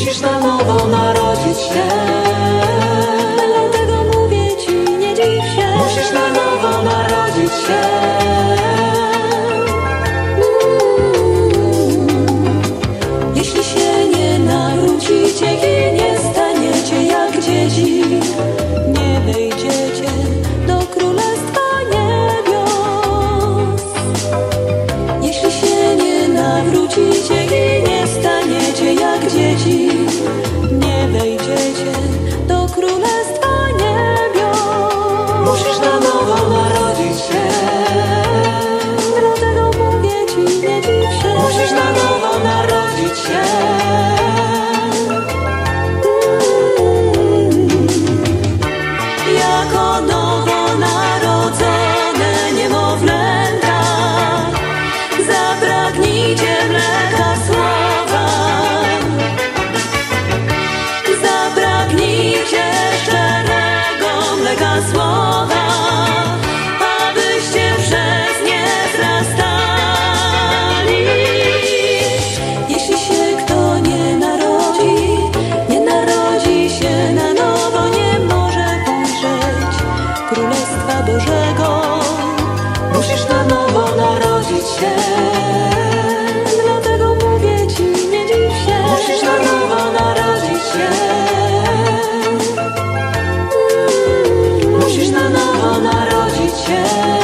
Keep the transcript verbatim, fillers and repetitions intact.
Musisz na nowo narodzić się. Dlatego mówię ci, nie dziw się. Musisz na nowo narodzić się. Jeśli się nie nawrócicie i nie staniecie jak dzieci, nie wejdziecie do Królestwa Niebios. Jeśli się nie nawrócicie i nie staniecie jak dzieci, nie wejdziecie do Królestwa Niebios. Musisz na nowo narodzić się. Dlatego mówię ci, nie dziw się. Musisz na nowo narodzić się. Jako nowonarodzone niemowlęta zapragnijcie mleka słowa. Zapragnijcie szczerego mleka słowa, abyście przez nie wzrastali. Jeśli się kto nie narodzi, nie narodzi się na nowo, nie może ujrzeć Królestwa Bożego. Musisz na nowo narodzić się. Dlatego mówię ci, nie dziw się. Musisz na nowo narodzić się. Musisz na nowo narodzić się.